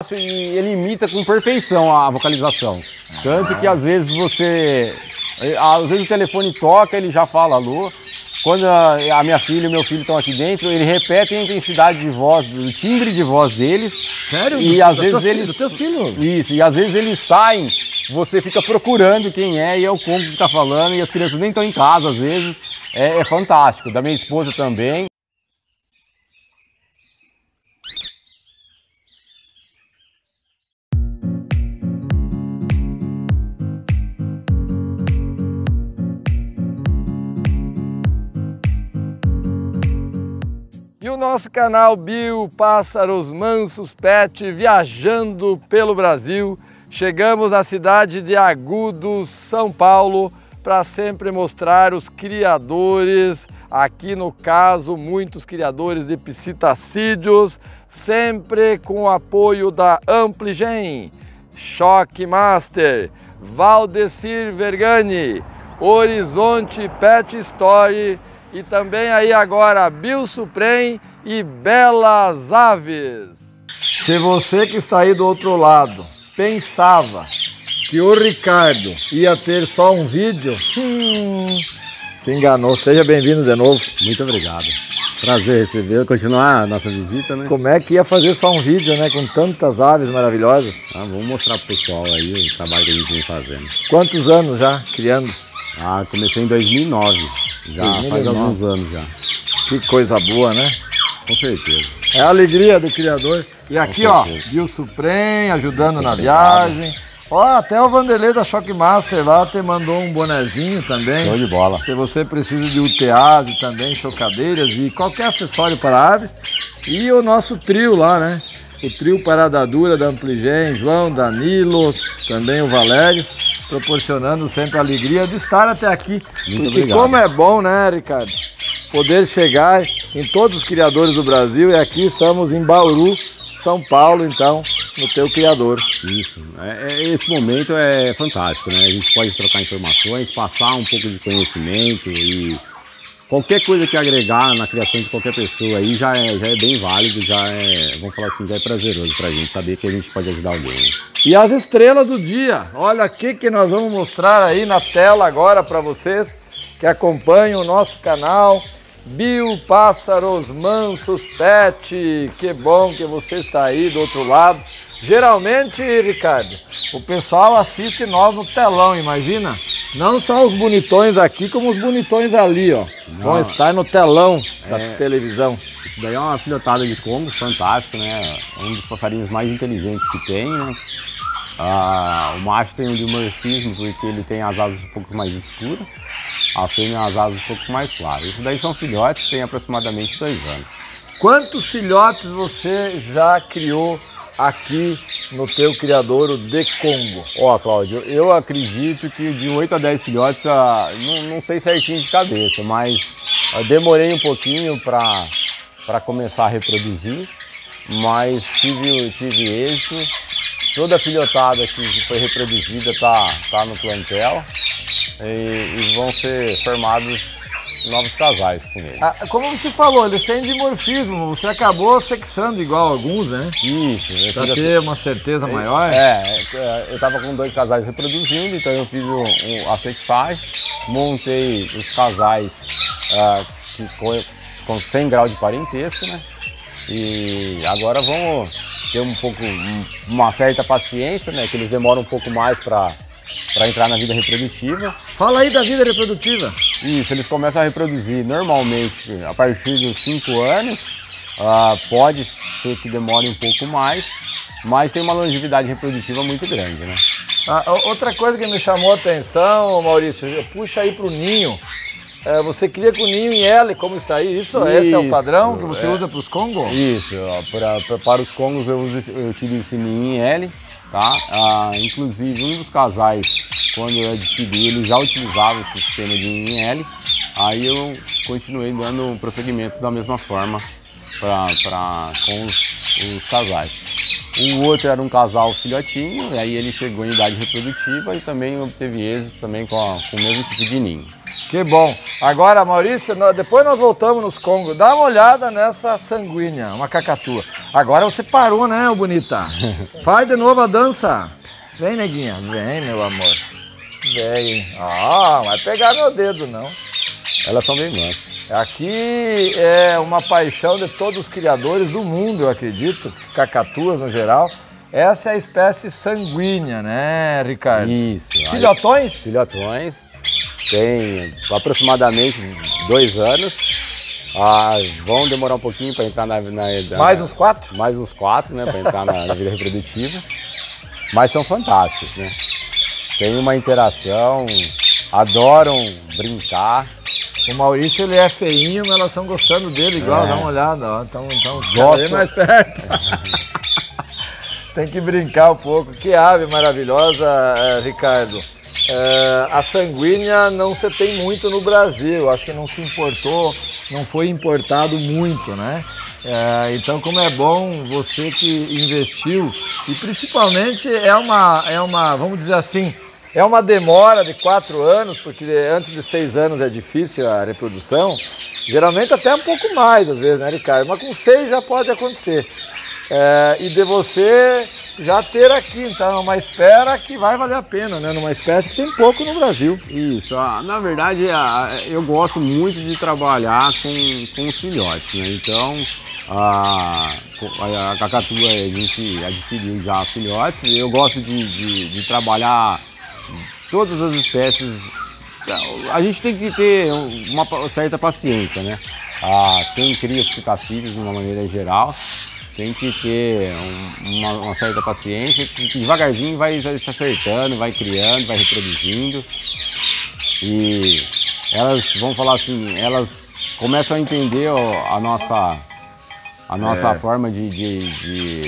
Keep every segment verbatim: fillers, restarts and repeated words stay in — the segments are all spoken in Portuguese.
e ele imita com perfeição a vocalização. Tanto que às vezes você... Às vezes o telefone toca, ele já fala alô. Quando a minha filha e o meu filho estão aqui dentro, ele repete a intensidade de voz, o timbre de voz deles. Sério? E do, às do vezes teu, eles... do teu filho? Isso, e às vezes eles saem, você fica procurando quem é e é o Congo que está falando, e as crianças nem estão em casa às vezes. É, é fantástico. Da minha esposa também. E o nosso canal Bio Pássaros Mansos Pet viajando pelo Brasil. Chegamos na cidade de Agudos, São Paulo, para sempre mostrar os criadores, aqui no caso, muitos criadores de psitacídeos, sempre com o apoio da Ampligen, Shockmaster, Valdecir Vergani, Horizonte Pet Story e também aí agora Biosupreme e Belas Aves. Se você que está aí do outro lado pensava que o Ricardo ia ter só um vídeo, hum, se enganou. Seja bem-vindo de novo. Muito obrigado. Prazer receber, continuar a nossa visita, né? Como é que ia fazer só um vídeo, né, com tantas aves maravilhosas? Ah, vamos mostrar pro pessoal aí o trabalho que a gente vem fazendo. Quantos anos já criando? Ah, comecei em dois mil e nove, já dois mil e nove. Faz alguns anos já. Que coisa boa, né? Com certeza. É a alegria do criador. E aqui, ó, Biosupreme ajudando na viagem. Ó, até o Vanderlei da Shockmaster lá te mandou um bonezinho também. Show de bola. Se você precisa de U T As e também chocadeiras e qualquer acessório para aves. E o nosso trio lá, né? O trio Parada Dura da Ampligen, João, Danilo, também o Valério, proporcionando sempre a alegria de estar até aqui. Muito Porque obrigado. Como é bom, né, Ricardo? Poder chegar em todos os criadores do Brasil, e aqui estamos em Bauru, São Paulo, então, no teu criador. Isso, é, é, esse momento é fantástico, né? A gente pode trocar informações, passar um pouco de conhecimento e qualquer coisa que agregar na criação de qualquer pessoa aí já é, já é bem válido, já é, vamos falar assim, já é prazeroso pra gente saber que a gente pode ajudar alguém, né? E as estrelas do dia, olha aqui que nós vamos mostrar aí na tela agora para vocês que acompanham o nosso canal Bio Pássaros Mansos Pet. Que bom que você está aí do outro lado. Geralmente, Ricardo, o pessoal assiste nós no telão, imagina? Não só os bonitões aqui, como os bonitões ali, ó. Não, vão estar no telão da é, televisão. Isso daí é uma filhotada de Congo, fantástico, né? Um dos passarinhos mais inteligentes que tem, né? Ah, o macho tem um dimorfismo porque ele tem as asas um pouco mais escuras, a fêmea as asas um pouco mais claras. Isso daí são filhotes que têm aproximadamente dois anos. Quantos filhotes você já criou aqui no teu criadouro de Congo? Ó, oh, Cláudio, eu acredito que de oito a dez filhotes, ah, não, não sei certinho de cabeça, mas ah, demorei um pouquinho para para começar a reproduzir, mas tive, tive êxito. Toda a filhotada que foi reproduzida está tá no plantel e, e vão ser formados novos casais com eles. Ah, como você falou, eles têm dimorfismo, você acabou sexando igual alguns, né? Isso. Para ter uma certeza maior? É, eu estava com dois casais reproduzindo, então eu fiz um, um, a sexagem, montei os casais uh, que, com, com cem graus de parentesco, né? E agora vamos ter um pouco, uma certa paciência, né? Que eles demoram um pouco mais para para entrar na vida reprodutiva. Fala aí da vida reprodutiva. Isso, eles começam a reproduzir normalmente a partir dos cinco anos, uh, pode ser que demore um pouco mais, mas tem uma longevidade reprodutiva muito grande, né? Ah, outra coisa que me chamou a atenção, Maurício, puxa aí para o ninho. É, você cria com ninho em L, como está aí? Isso, Isso, esse é o padrão que você é, usa para os congos? Isso, ó, pra, pra, para os congos eu, uso, eu utilizo esse ninho em L, tá? Ah, inclusive um dos casais, quando eu adquiri, ele já utilizava esse sistema de ninho em L, aí eu continuei dando um prosseguimento da mesma forma pra, pra, com os, os casais. O outro era um casal filhotinho, e aí ele chegou em idade reprodutiva e também obteve êxito também com, a, com o mesmo tipo de ninho. Que bom. Agora, Maurício, nós, depois nós voltamos nos Congos. Dá uma olhada nessa sanguínea, uma cacatua. Agora você parou, né, bonita? Faz de novo a dança. Vem, neguinha. Vem, meu amor. Vem. Ah, vai pegar meu dedo, não. Elas são bem mansas. Aqui é uma paixão de todos os criadores do mundo, eu acredito. Cacatuas, no geral. Essa é a espécie sanguínea, né, Ricardo? Isso. Filhotões? Filhotões. Tem aproximadamente dois anos. Ah, vão demorar um pouquinho para entrar na, na, na... Mais uns quatro? Mais uns quatro, né, para entrar na, na vida reprodutiva. Mas são fantásticos, né? Tem uma interação, adoram brincar. O Maurício, ele é feinho, mas elas estão gostando dele igual, é. Dá uma olhada, ó. Então, então gosta mais perto. Tem que brincar um pouco. Que ave maravilhosa, Ricardo. É, a sanguínea não se tem muito no Brasil, acho que não se importou, não foi importado muito, né? É, então, como é bom você que investiu, e principalmente é uma, é uma, vamos dizer assim, é uma demora de quatro anos, porque antes de seis anos é difícil a reprodução, geralmente até um pouco mais às vezes, né, Ricardo? Mas com seis já pode acontecer. É, e de você já ter aqui, então, uma espera que vai valer a pena, né? Numa espécie que tem pouco no Brasil. Isso, na verdade eu gosto muito de trabalhar com, com os filhotes, né? Então a, a cacatua a gente adquiriu já filhotes, eu gosto de, de, de trabalhar todas as espécies. A gente tem que ter uma certa paciência, né? Ah, quem cria psicafilhos de uma maneira geral tem que ter uma, uma certa paciência, que devagarzinho vai, vai se acertando, vai criando, vai reproduzindo. E elas, vamos falar assim, elas começam a entender a nossa, a nossa é. forma de, de, de,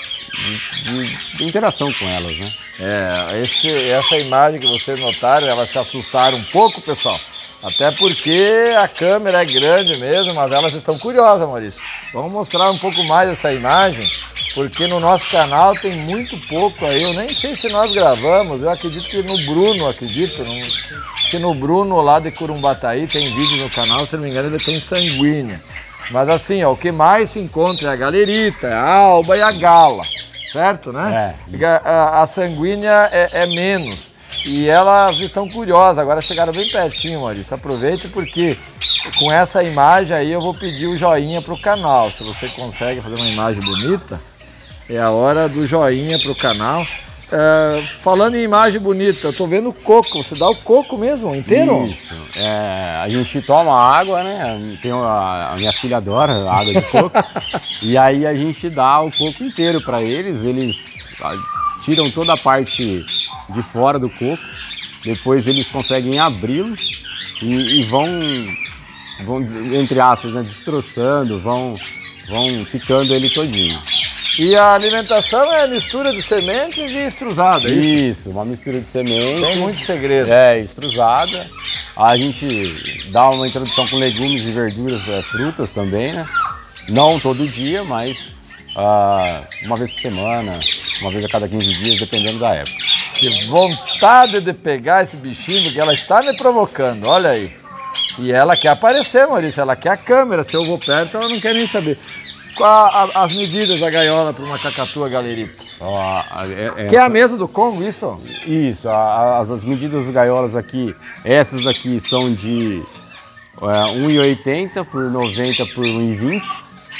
de, de interação com elas, né? É, esse, essa imagem que vocês notaram, elas se assustaram um pouco, pessoal. Até porque a câmera é grande mesmo, mas elas estão curiosas, Maurício. Vamos mostrar um pouco mais essa imagem, porque no nosso canal tem muito pouco aí. Eu nem sei se nós gravamos, eu acredito que no Bruno, acredito, no, que no Bruno lá de Curumbataí tem vídeo no canal, se não me engano ele tem sanguínea. Mas assim, ó, o que mais se encontra é a galerita, a alba e a gala, certo, né? É. A, a sanguínea é, é menos. E elas estão curiosas, agora chegaram bem pertinho, Maurício. Aproveite porque com essa imagem aí eu vou pedir o joinha para o canal. Se você consegue fazer uma imagem bonita, é a hora do joinha para o canal. É, falando em imagem bonita, eu tô vendo coco. Você dá o coco mesmo, inteiro? Isso. É, a gente toma água, né? Tem a, a minha filha adora água de coco. E aí a gente dá o coco inteiro para eles. Eles tiram toda a parte de fora do coco, depois eles conseguem abri-lo e, e vão, vão, entre aspas, né, destroçando, vão, vão picando ele todinho. E a alimentação é mistura de sementes e estruzada, é isso? Isso, uma mistura de sementes. Sem muito segredo. É, estruzada. A gente dá uma introdução com legumes e verduras, é, frutas também, né? Não todo dia, mas ah, uma vez por semana, uma vez a cada quinze dias, dependendo da época. Que vontade de pegar esse bichinho, porque ela está me provocando, olha aí. E ela quer aparecer, Maurício, ela quer a câmera, se eu vou perto ela não quer nem saber. Qual as medidas da gaiola para uma cacatua galerita? Ó, é, é, que é a mesa do Congo, isso? Isso, as, as medidas das gaiolas aqui, essas aqui são de é, um e oitenta por noventa por um e vinte.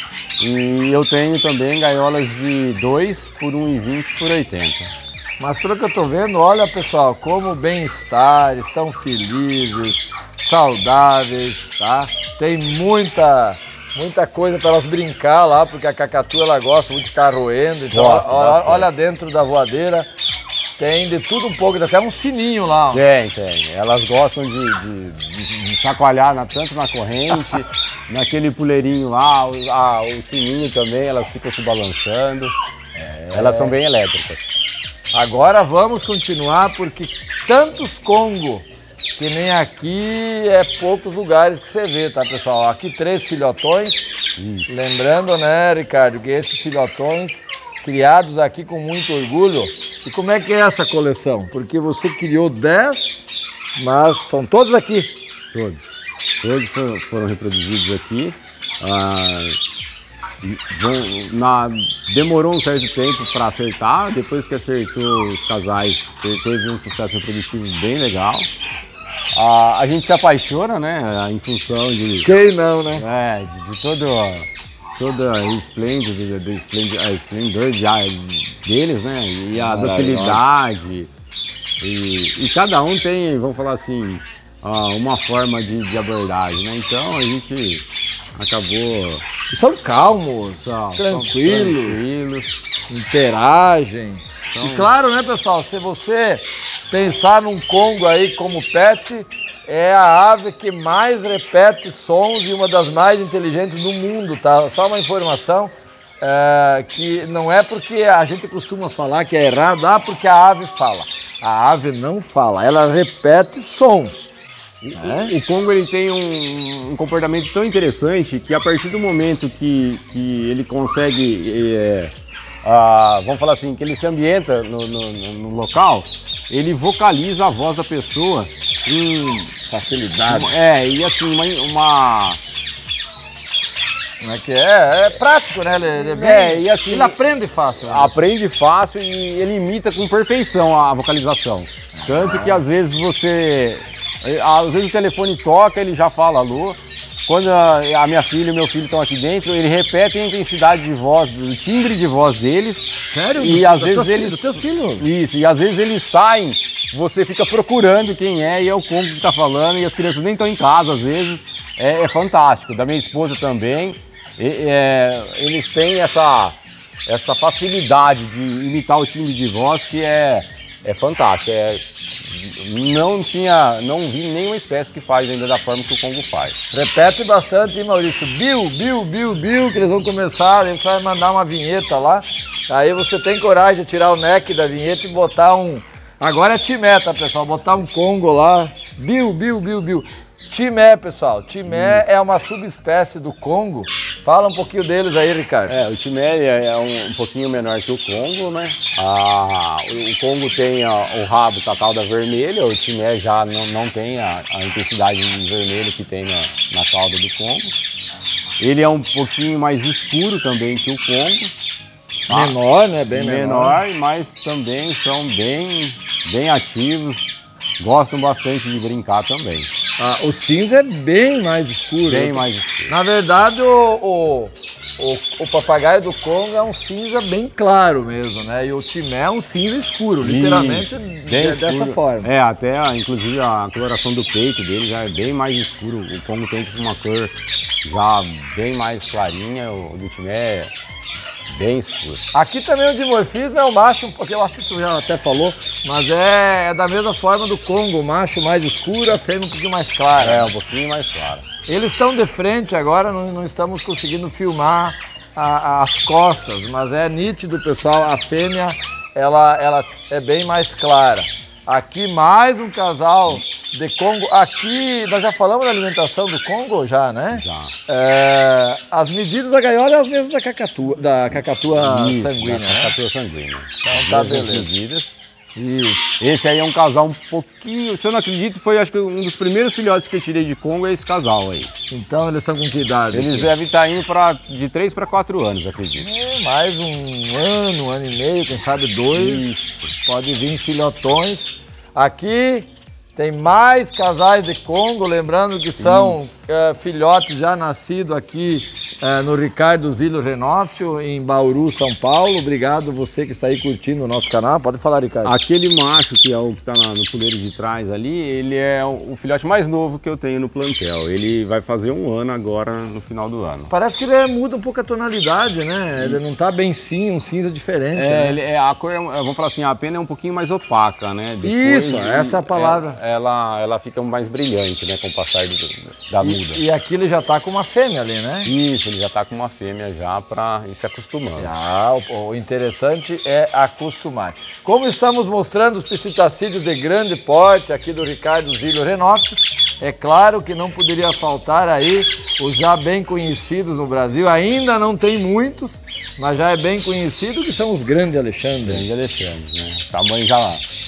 E eu tenho também gaiolas de dois por um e vinte por oitenta. Mas pelo que eu tô vendo, olha pessoal, como bem-estar, estão felizes, saudáveis, tá? Tem muita, muita coisa para elas brincar lá, porque a cacatua ela gosta muito de ficar roendo. Então Gosto, olha, olha dentro da voadeira, tem de tudo um pouco, até um sininho lá. Ó. Tem, tem. Elas gostam de, de, de chacoalhar na, tanto na corrente, naquele puleirinho lá, o, a, o sininho também, elas ficam se balançando. É. Elas são bem elétricas. Agora vamos continuar, porque tantos Congo que nem aqui é poucos lugares que você vê, tá pessoal? Aqui três filhotões, Isso. lembrando, né, Ricardo, que esses filhotões criados aqui com muito orgulho. E como é que é essa coleção? Porque você criou dez, mas são todos aqui. todos. Todos foram, foram reproduzidos aqui. Ah, na, demorou um certo tempo para acertar, depois que acertou os casais, teve um sucesso reprodutivo bem legal. Ah, a gente se apaixona, né, em função de... Quem não, né? É, de, de todo, todo o esplendor, do, do esplendor, a esplendor de, deles, né, e a docilidade. E, e cada um tem, vamos falar assim, uma forma de, de abordagem, né, então a gente acabou... São calmos, são, tranquilos, são tranquilos, interagem. São... E claro, né, pessoal, se você pensar num Congo aí como pet, é a ave que mais repete sons e uma das mais inteligentes do mundo, tá? Só uma informação, é, que não é porque a gente costuma falar que é errado, ah, porque a ave fala. A ave não fala, ela repete sons. É? O Congo ele tem um, um comportamento tão interessante que a partir do momento que, que ele consegue, é, a, vamos falar assim, que ele se ambienta no, no, no local, ele vocaliza a voz da pessoa em facilidade. É, e assim, uma... uma Como é que é? É prático, né? Ele, ele, é bem, é, e assim, ele aprende fácil. Né? Aprende fácil e ele imita com perfeição a vocalização. Tanto que às vezes você... Às vezes o telefone toca, ele já fala alô. Quando a, a minha filha e o meu filho estão aqui dentro, ele repete a intensidade de voz, o timbre de voz deles. Sério? E do, às do vezes teu, eles... do teu filho? Isso, e às vezes eles saem, você fica procurando quem é e é o Congo que está falando, e as crianças nem estão em casa às vezes. É, é fantástico. Da minha esposa também. E, é, eles têm essa, essa facilidade de imitar o timbre de voz que é, é fantástico. É, não tinha, não vi nenhuma espécie que faz ainda da forma que o Congo faz. Repete bastante, hein, Maurício? Bill, Bill, Bill, Bill, que eles vão começar, eles vão mandar uma vinheta lá. Aí você tem coragem de tirar o neck da vinheta e botar um... Agora é Timé, tá, pessoal? Botar um Congo lá. Bill, Bill, Bill, Bill. Timé, pessoal. Timé é uma subespécie do Congo. Fala um pouquinho deles aí, Ricardo. É, o Timé é um, um pouquinho menor que o Congo, né? Ah, o, o Congo tem a, o rabo da cauda vermelha, o Timé já não, não tem a, a intensidade de vermelho que tem na, na cauda do Congo. Ele é um pouquinho mais escuro também que o Congo. Ah, menor, né? Bem menor. menor. Mas também são bem, bem ativos. Gostam bastante de brincar também. Ah, o cinza é bem mais escuro. Bem mais escuro. Na verdade, o, o, o, o papagaio do Congo é um cinza bem claro mesmo, né? E o Timé é um cinza escuro, literalmente de, dessa forma. É, até inclusive a coloração do peito dele já é bem mais escuro. O Congo tem tipo uma cor já bem mais clarinha, o do Timé é bem escuro. Aqui também o dimorfismo é o macho, porque eu acho que tu já até falou, mas é, é da mesma forma do Congo, o macho mais escuro, a fêmea um pouquinho mais clara. É, um pouquinho mais clara. Eles estão de frente agora, não, não estamos conseguindo filmar a, a, as costas, mas é nítido, pessoal, a fêmea ela, ela é bem mais clara. Aqui mais um casal de Congo. Aqui nós já falamos da alimentação do Congo, já, né? Já. É, as medidas da gaiola é as mesmas da cacatua, da cacatua Isso, sanguínea. Da cacatua sanguínea. Então tá, beleza. Medidas. Isso. Esse aí é um casal um pouquinho, se eu não acredito, foi acho que um dos primeiros filhotes que eu tirei de Congo é esse casal aí. Então eles estão com que idade? Eles devem estar indo pra, de três para quatro anos, acredito. É, mais um ano, um ano e meio, quem sabe dois. Isso. Pode vir filhotões. Aqui tem mais casais de Congo, lembrando que são é, filhotes já nascidos aqui é, no Ricardo Zílio Renófio, em Bauru, São Paulo. Obrigado você que está aí curtindo o nosso canal. Pode falar, Ricardo. Aquele macho que é o que está no puleiro de trás ali, ele é o, o filhote mais novo que eu tenho no plantel. Ele vai fazer um ano agora no final do ano. Parece que ele é, muda um pouco a tonalidade, né? Ele não está bem sim, um cinza diferente. É, né? ele, é a cor, vamos falar assim, a pena é um pouquinho mais opaca, né? Depois, Isso, essa é a palavra. É, ela, ela fica mais brilhante, né, com o passar do, da muda. E, e aqui ele já está com uma fêmea ali, né? Isso, ele já está com uma fêmea já para ir se acostumando. Já, o, o interessante é acostumar. Como estamos mostrando os piscitacídeos de grande porte aqui do Ricardo Zílio Renófio, é claro que não poderia faltar aí os já bem conhecidos no Brasil. Ainda não tem muitos, mas já é bem conhecido, que são os grandes Alexandres. Grande Alexandre, né? Tamanho já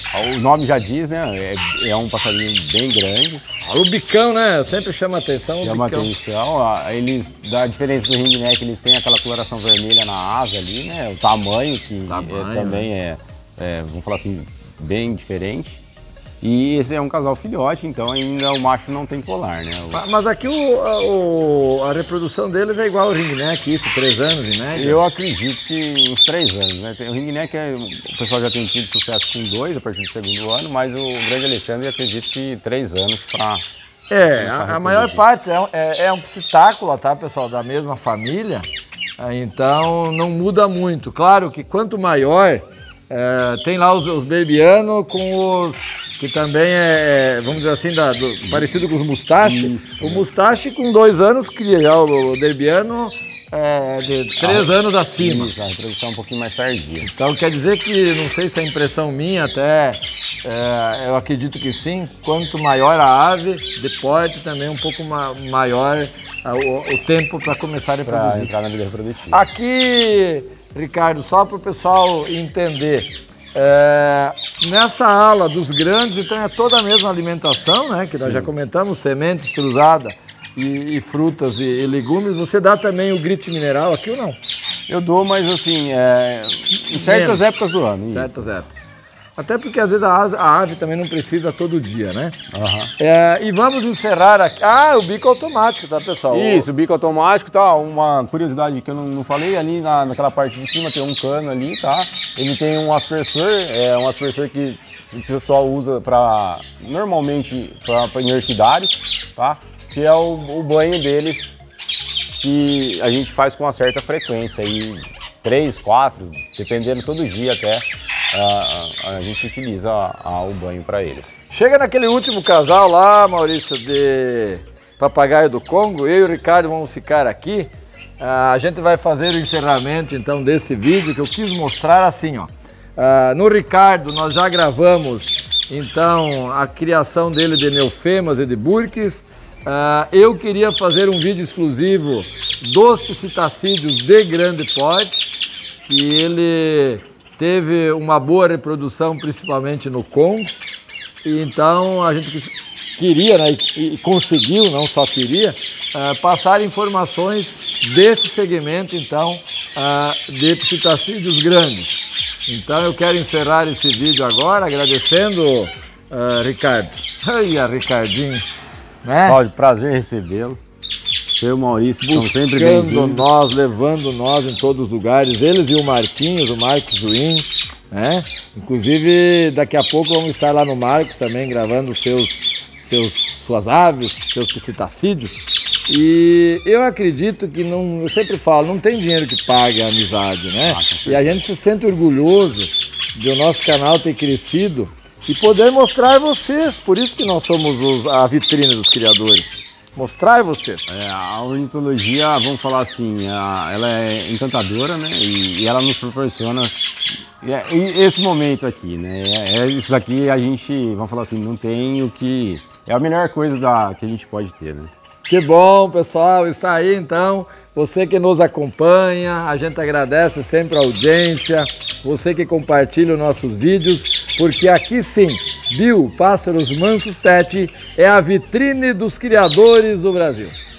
O nome já diz, né? É, é um passarinho bem grande. O bicão, né? Sempre chama atenção o chama bicão. atenção. Eles, da diferença do ringneck, eles têm aquela coloração vermelha na asa ali, né? O tamanho, que tamanho, é, também né? é, é, vamos falar assim, bem diferente. E esse é um casal filhote, então ainda o macho não tem colar, né? O... Mas aqui o, a, a reprodução deles é igual ao ringneck, isso, três anos em média? Eu acredito que uns três anos, né? O ringneck, é, o pessoal já tem tido sucesso com dois a partir do segundo ano, mas o grande Alexandre eu acredito que três anos para... É, a, a maior parte é, é, é um psitácula, tá, pessoal, da mesma família, então não muda muito. Claro que quanto maior, é, tem lá os, os berbianos com os... que também é, vamos dizer assim, da, do, parecido com os mustache. Isso, o mustache com dois anos cria, já o derbiano é, de três ah, anos acima. Isso, a reprodução é um pouquinho mais tardia. Então quer dizer que, não sei se é impressão minha, até é, eu acredito que sim, quanto maior a ave, de porte também um pouco ma maior a, o, o tempo para começar a reproduzir. Para entrar na vida reprodutiva. Aqui, Ricardo, só para o pessoal entender, É, nessa ala dos grandes, então é toda a mesma alimentação, né? Que nós Sim. já comentamos, semente extrusada e, e frutas e, e legumes. Você dá também o grit mineral aqui ou não? Eu dou, mas assim, é, em certas Menos. épocas do ano. Certas isso. épocas. Até porque às vezes a ave, a ave também não precisa todo dia, né? Uhum. É, e vamos encerrar aqui. Ah, o bico automático, tá, pessoal? Isso, o bico automático, tá? Uma curiosidade que eu não, não falei, ali na, naquela parte de cima tem um cano ali, tá? Ele tem um aspersor, é um aspersor que o pessoal usa para normalmente para em orquidários, tá? Que é o, o banho deles que a gente faz com uma certa frequência, aí três, quatro, dependendo todo dia até. A, a, a gente utiliza a, a, o banho para eles. Chega naquele último casal lá, Maurício, de papagaio do Congo, eu e o Ricardo vamos ficar aqui. A gente vai fazer o encerramento então desse vídeo que eu quis mostrar assim, ó. No Ricardo nós já gravamos então a criação dele de neufemas e de burques. Eu queria fazer um vídeo exclusivo dos psitacídeos de grande porte, que ele teve uma boa reprodução, principalmente no Congo, e então a gente queria, né, e conseguiu, não só queria, uh, passar informações desse segmento, então, uh, de psitacídeos grandes. Então eu quero encerrar esse vídeo agora, agradecendo, uh, Ricardo. Ai, Ricardinho, né? Cláudio, prazer recebê-lo. Eu e o Maurício estão sempre bem-vindos. nós, levando nós em todos os lugares, eles e o Marquinhos, o Marcos Zuin, né? Inclusive, daqui a pouco vamos estar lá no Marcos também, gravando seus, seus, suas aves, seus psitacídeos. E eu acredito que, não, eu sempre falo, não tem dinheiro que pague a amizade, né? Ah, e a gente se sente orgulhoso de o nosso canal ter crescido e poder mostrar vocês, por isso que nós somos os, a vitrine dos criadores. Mostrar vocês. É, a ornitologia, vamos falar assim, a, ela é encantadora, né? E, e ela nos proporciona é, esse momento aqui, né? É, é, isso aqui a gente, vamos falar assim, não tem o que... É a melhor coisa da, que a gente pode ter, né? Que bom, pessoal, está aí então. Você que nos acompanha, a gente agradece sempre a audiência, você que compartilha os nossos vídeos, porque aqui sim, Bill Pássaros Mansos Pet é a vitrine dos criadores do Brasil.